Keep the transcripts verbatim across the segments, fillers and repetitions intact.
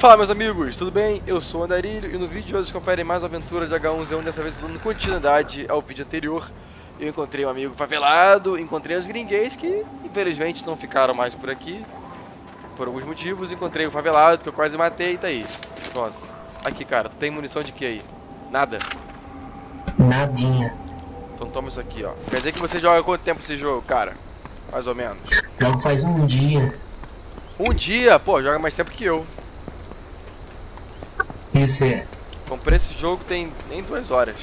Fala meus amigos, tudo bem? Eu sou o Andarilho e no vídeo de hoje vocês conferem mais uma aventura de H um Z um, dessa vez dando continuidade ao vídeo anterior. Eu encontrei um amigo favelado, encontrei os gringuês que infelizmente não ficaram mais por aqui, por alguns motivos. Encontrei o favelado que eu quase matei e tá aí. Pronto. Aqui cara, tu tem munição de que aí? Nada? Nadinha. Então toma isso aqui ó. Quer dizer que você joga há quanto tempo esse jogo, cara? Mais ou menos. Jogo faz um dia. Um dia? Pô, joga mais tempo que eu. Isso é. Comprei esse jogo tem nem duas horas.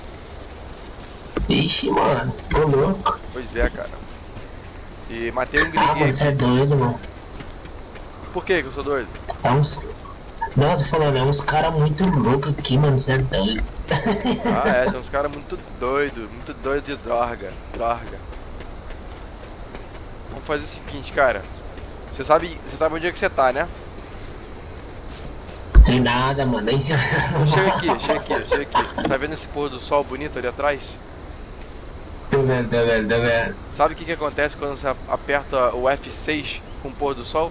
Ixi, mano. Tô louco. Pois é, cara. E matei um Ah, mano, gringuês. você é doido, mano. Por que que eu sou doido? É uns... Não, eu tô falando, é uns caras muito loucos aqui, mano. Você é doido. Ah, é, tem uns caras muito doidos, muito doidos de droga, droga. Vamos fazer o seguinte, cara. Você sabe, você sabe onde é que você tá, né? Sem nada, mano. Nem se... Chega aqui, chega aqui, chega aqui. Tá vendo esse pôr do sol bonito ali atrás? Tô vendo, tô vendo, tô vendo. Sabe o que que acontece quando você aperta o F seis com o pôr do sol?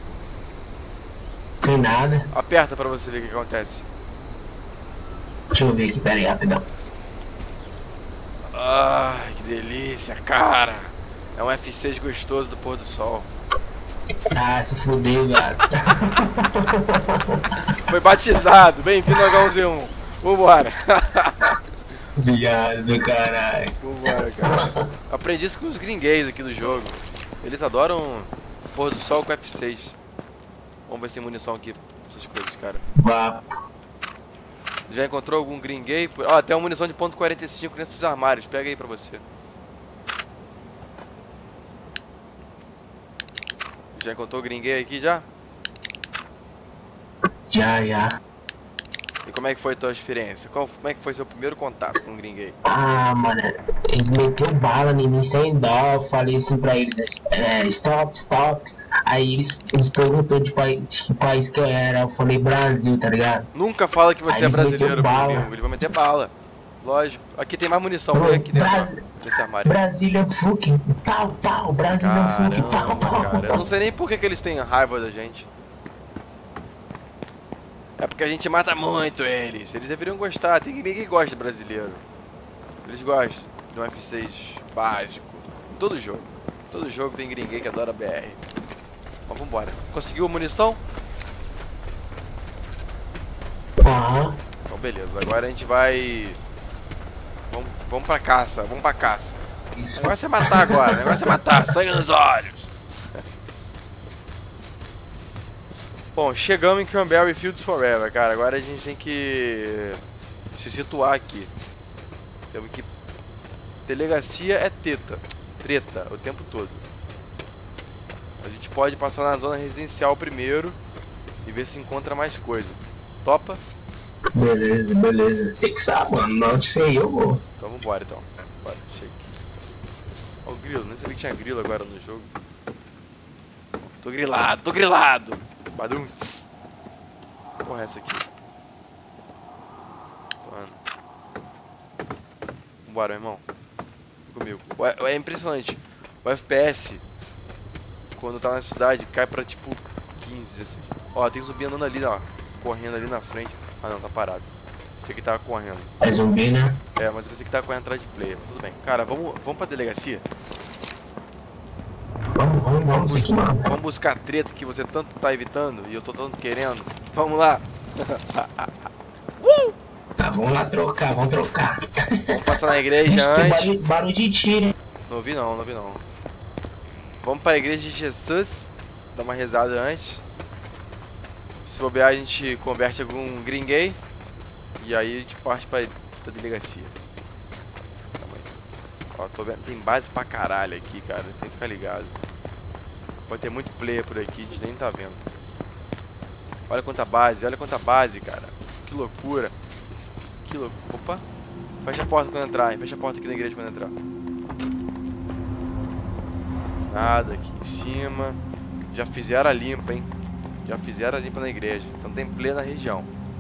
Sem nada. Aperta pra você ver o que que acontece. Deixa eu ver aqui, pera aí, rapidão. Ai, que delícia, cara. É um F seis gostoso do pôr do sol. Ah, se fudeu, gato. Foi batizado, bem-vindo ao H um Z um. Vambora. Viado do caralho. Vambora, cara. Aprendi isso com os gringuês aqui do jogo. Eles adoram pôr do sol com F seis. Vamos ver se tem munição aqui, essas coisas, cara. Vá. Já encontrou algum gringuei? Ó, tem uma munição de ponto quarenta e cinco nesses armários. Pega aí pra você. Já encontrou o gringuei aqui já? Já, já. E como é que foi a tua experiência? Qual, como é que foi seu primeiro contato com o gringuei? Ah, mano, eles meteram bala em mim sem dó. Eu falei assim pra eles, é, stop, stop. Aí eles, eles perguntou de, país, de que país que eu era. Eu falei Brasil, tá ligado? Nunca fala que você Aí é eles brasileiro, meteram bala. meu amigo. Ele vai meter bala. Lógico. Aqui tem mais munição, Bro, vem aqui dentro, Bra- ó, nesse armário. Brasília Fucking, pau, pau, Brasília Fucking, pau, Caramba, pau. cara. Eu não sei nem por que, que eles têm raiva da gente. É porque a gente mata muito eles. Eles deveriam gostar. Tem ninguém que gosta de brasileiro. Eles gostam de um F seis básico. Em todo jogo. Em todo jogo tem gringuei que adora B R. Mas vambora. Conseguiu a munição? Aham. Então beleza. Agora a gente vai... Vamos, vamos pra caça. Vamos pra caça. O Isso. negócio é matar agora. O negócio é matar. Sangue nos olhos. Bom, chegamos em Cranberry Fields Forever, cara. Agora a gente tem que se situar aqui. Temos que... Delegacia é teta. Treta, o tempo todo. A gente pode passar na zona residencial primeiro e ver se encontra mais coisa. Topa? Beleza, beleza. Você que sabe, mano. Não sei, eu vou. Então vambora então. Bora, chega aqui. Ó o grilo, nem sabia que tinha grilo agora no jogo. Tô grilado, tô grilado! Badum. Porra, é essa aqui? Mano. Vambora, irmão. Vem comigo. É, é impressionante. O F P S, quando tá na cidade, cai pra tipo quinze, assim. Ó, tem zumbi andando ali, ó. Correndo ali na frente. Ah não, tá parado. Esse aqui tava correndo. É zumbi, né? É, mas eu pensei que tava correndo atrás de player. Tudo bem. Cara, vamos, vamos pra delegacia? Vamos, vamos, vamos. Vamos, Você que buscar, manda. vamos buscar a treta que você tanto tá evitando e eu tô tanto querendo. Vamos lá. uh! Tá, vamos lá trocar, vamos trocar. Vamos passar na igreja Tem antes. barulho, barulho de tiro, hein? Não ouvi não, não ouvi não. Vamos para a igreja de Jesus. Dar uma rezada antes. Se bobear a gente converte algum gringuei. E aí a gente parte pra, pra delegacia. Calma aí. Ó, tô vendo. Tem base pra caralho aqui, cara. Tem que ficar ligado. Pode ter muito player por aqui, a gente nem tá vendo. Olha quanta base, olha quanta base, cara. Que loucura. Que loucura. Opa. Fecha a porta quando entrar, hein? Fecha a porta aqui na igreja quando entrar. Nada aqui em cima. Já fizeram a limpa, hein? Já fizeram a limpa na igreja. Então tem player na região.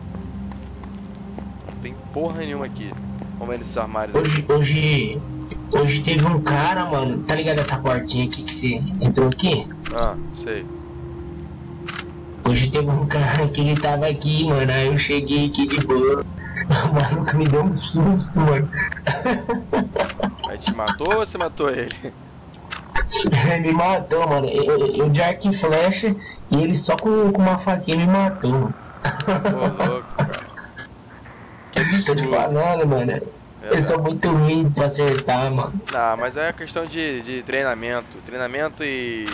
Não tem porra nenhuma aqui. Vamos ver nesses armários aqui. Hoje, hoje, hoje teve um cara, mano. Tá ligado essa portinha aqui que você entrou aqui? Ah, sei. Hoje teve um cara que ele tava aqui, mano. Aí eu cheguei aqui de boa. O maluco me deu um susto, mano. Aí te matou ou você matou ele? Ele me matou, mano. Eu, eu de arco e flecha e ele só com, com uma faquinha me matou, mano. Pô, louco, cara. Que Tô te absurdo. falando, mano. Eu sou muito ruim pra acertar, mano. Ah, mas é questão de, de treinamento. Treinamento e...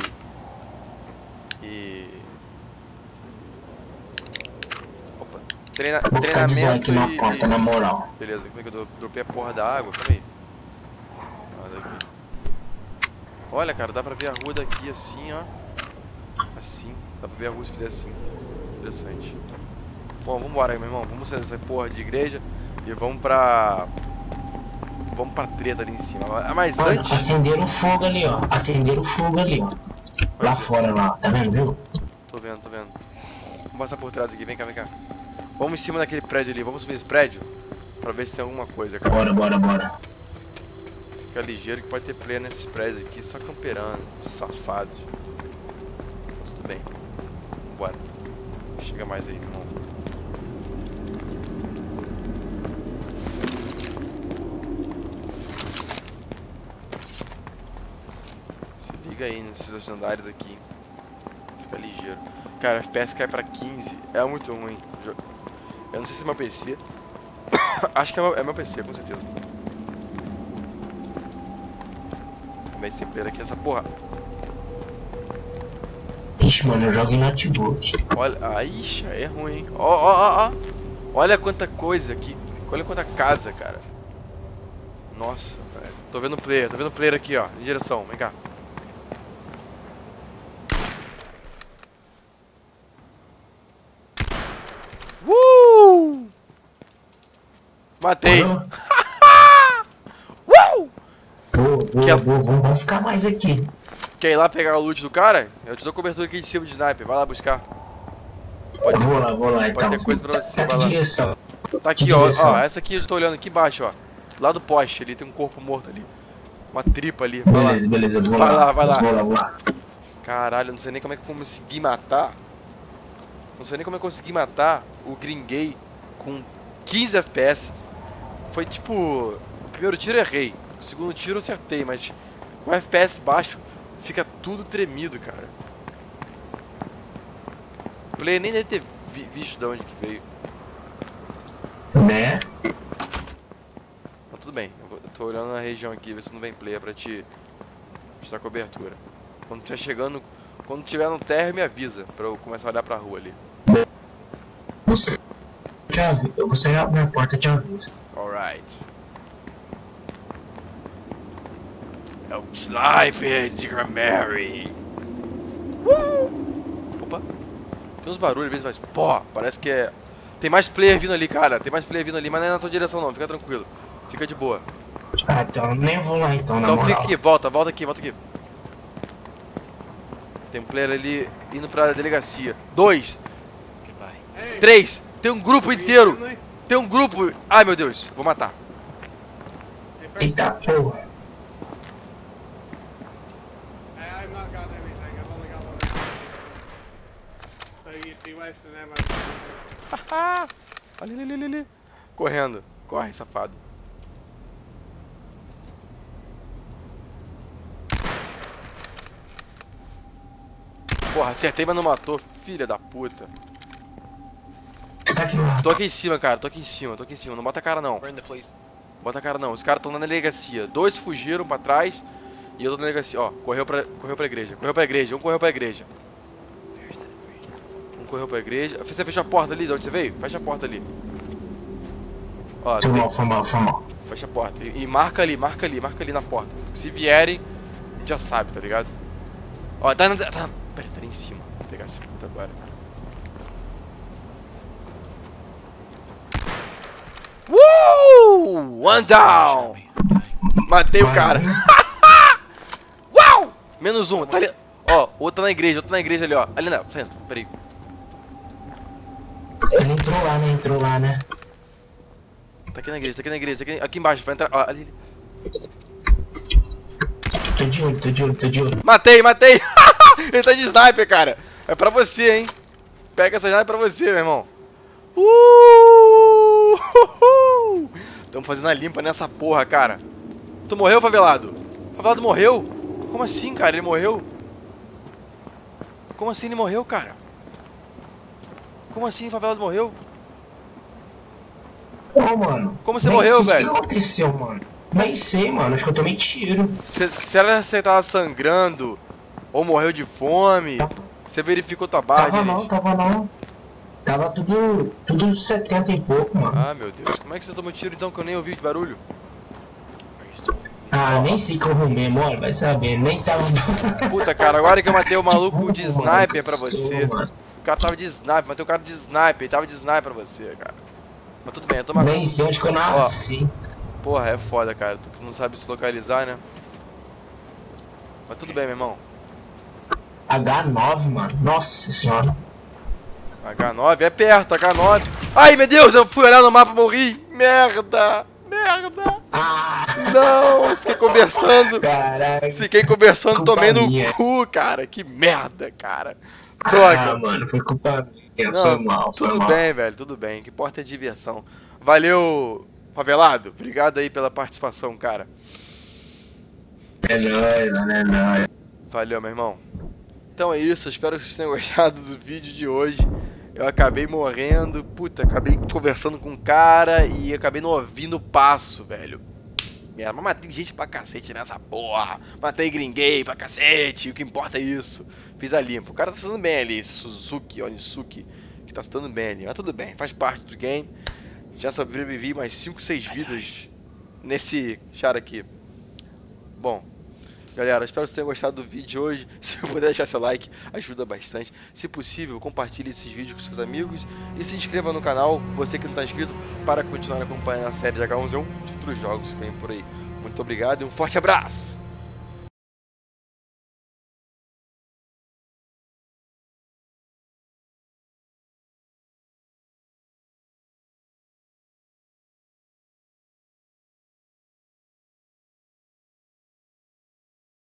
E... Opa. Treina, Vou ficar de treinamento aqui na e... porta, na moral. Beleza, como é que eu dro- dropei a porra da água? Calma aí. Olha aqui. Olha, cara, dá pra ver a rua daqui assim, ó. Assim. Dá pra ver a rua se fizer assim. Interessante. Bom, vambora aí, meu irmão. Vamos sair dessa porra de igreja e vamos pra... Vamos pra treta ali em cima. Mas Mano, antes... acenderam o fogo ali, ó. Acenderam o fogo ali, ó. Lá fora, lá. Tá vendo, viu? Tô vendo, tô vendo. Vamos passar por trás aqui. Vem cá, vem cá. Vamos em cima daquele prédio ali. Vamos subir esse prédio pra ver se tem alguma coisa, cara. Bora, bora, bora. Fica ligeiro que pode ter player nesses prédios aqui, só camperando, safados. Tudo bem. Bora. Chega mais aí, irmão. Se liga aí nesses andares aqui. Fica ligeiro. Cara, o F P S cai pra quinze. É muito ruim. Eu não sei se é meu P C. Acho que é meu, é meu P C, com certeza. Mas tem player aqui nessa porra. Ixi, mano, eu jogo em notebook. Olha, aí, é ruim, hein? Ó, ó, ó, ó. Olha quanta coisa aqui. Olha quanta casa, cara. Nossa, velho. Tô vendo player, tô vendo player aqui, ó. Em direção, vem cá. Uh! Matei. Ah, Uh! Boa, boa, Que a- boa. Vamos, vamos ficar mais aqui. Quer ir lá pegar o loot do cara? Eu te dou cobertura aqui de cima de sniper. Vai lá buscar. Pode, Vou lá, vou lá, então. ter coisa pra você, Tá vai que lá. direção? Tá aqui, Que ó, direção? ó, essa aqui eu tô olhando aqui embaixo, ó. Lá do poste, ali tem um corpo morto ali. Uma tripa ali, vai Beleza, lá. beleza, vou Vai lá. lá, vai lá. Vou lá, vou lá. Caralho, eu não sei nem como é que eu consegui matar. Não sei nem como é que eu consegui matar o Green Gay com quinze F P S. Foi tipo... O primeiro tiro eu errei. O segundo tiro eu acertei, mas com F P S baixo fica tudo tremido, cara. O player nem deve ter vi visto de onde que veio. Né? Mas tudo bem, eu, vou, eu tô olhando na região aqui, ver se não vem player pra te, te dar cobertura. Quando tiver chegando, quando tiver no térreo me avisa, pra eu começar a olhar pra rua ali. Você já vi- eu vou sair na minha porta de aviso. Alright. É o Sniper de Granberry. Uh! Opa. Tem uns barulhos às vezes, mas pô, parece que é... Tem mais player vindo ali, cara. Tem mais player vindo ali, mas não é na tua direção não, fica tranquilo. Fica de boa. Ah, então nem vou lá então, na Então moral. fica aqui, volta, volta aqui, volta aqui. Tem um player ali indo pra delegacia. Dois. Três. Tem um grupo inteiro. Tem um grupo. Ai, meu Deus. Vou matar. Eita porra. I've not got anything, I've only got one. So you'd be wasting ammo. Ali, ali, ali, ali. Correndo. Corre, safado. Porra, acertei, mas não matou. Filha da puta. Tá aqui lá. Tô aqui em cima, cara. Tô aqui em cima, tô aqui em cima. Não bota a cara, não. Bota a cara, não. Os caras estão na delegacia. Dois fugiram pra trás. E eu tô na delegacia. Ó, correu pra, correu pra igreja. Correu pra igreja. Um correu pra igreja. Um correu pra igreja. Você fechou a porta ali de onde você veio? Fecha a porta ali. Ó, Foi tem- mal, foi mal, foi mal. fecha a porta. E, e marca ali, marca ali, marca ali na porta. Se vierem, a gente já sabe, tá ligado? Ó, tá na. Tá, tá, pera, tá ali em cima. Vou pegar esse puta agora. Uh! One down! Matei o cara. Uau! Menos um, tá ali. Ó, outro na igreja, outro na igreja ali, ó. Ali não, senta, peraí. Ele entrou lá, né? Entrou lá, né? Tá aqui na igreja, tá aqui na igreja, tá aqui, aqui embaixo, vai entrar. Ó, ali. Tô de olho, tô de olho, tô de olho. Matei, matei! Ele tá de sniper, cara. É pra você, hein? Pega essa sniper pra você, meu irmão. Uh! Estamos fazendo a limpa nessa porra, cara. Tu morreu, favelado? O favelado morreu? Como assim, cara? Ele morreu? Como assim ele morreu, cara? Como assim o favelado morreu? Ô, mano. Como você nem morreu, sei velho? O que aconteceu, mano? Nem sei, mano. Acho que eu tomei tiro. Cê, será que você tava sangrando? Ou morreu de fome? Você verificou tua barra, Tava não, gente? tava não. Tava tudo, tudo setenta e pouco, mano. Ah, meu Deus. Como é que você tomou tiro então que eu nem ouvi de barulho? Ah, nem sei que eu arrumei, mano. Vai saber, nem tava... Puta, cara, agora que eu matei o maluco de Mano, sniper pra que você. mano. O cara tava de sniper, matei o cara de sniper, ele tava de sniper pra você, cara. Mas tudo bem, eu tô matando. Nem sei onde que eu nasci. Porra, é foda, cara. Tu que não sabe se localizar, né? Mas tudo bem, meu irmão. H nove, mano. Nossa senhora. H nove é perto, H nove. Ai, meu Deus, eu fui olhar no mapa e morri. Merda, merda. Ah! Não, fiquei conversando. Caralho. Fiquei conversando, Culpa tomei no minha. cu, cara. Que merda, cara. Ah, Droga. mano, foi culpa minha. Não, Foi mal, foi tudo mal. bem, velho, tudo bem. O que importa é diversão. Valeu, favelado. Obrigado aí pela participação, cara. É nóis, mano, é nóis. Valeu, meu irmão. Então é isso, eu espero que vocês tenham gostado do vídeo de hoje. Eu acabei morrendo, puta, acabei conversando com um cara e acabei não ouvindo o passo, velho. Merda, mas matei gente pra cacete nessa porra. Matei gringuei pra cacete, o que importa é isso. Fiz a limpa. O cara tá se dando bem ali, esse Suzuki, Onisuki, que tá se dando bem ali. Mas tudo bem, faz parte do game. Já sobrevivi mais cinco, seis vidas nesse char aqui. Bom, galera, espero que vocês tenham gostado do vídeo de hoje. Se puder deixar seu like, ajuda bastante. Se possível, compartilhe esses vídeos com seus amigos. E se inscreva no canal, você que não está inscrito, para continuar acompanhando a série de H um Z um de outros jogos que vem por aí. Muito obrigado e um forte abraço!